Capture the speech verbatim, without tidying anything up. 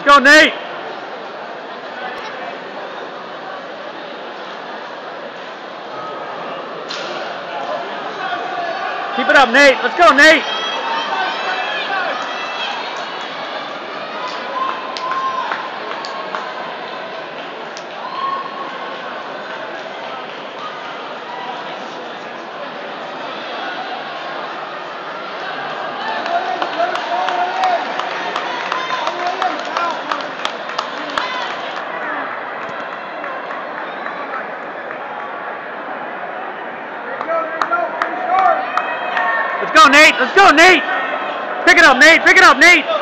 Let's go, Nate. Keep it up, Nate. Let's go, Nate. Let's go, Nate. Let's go, Nate. Pick it up, Nate. Pick it up, Nate.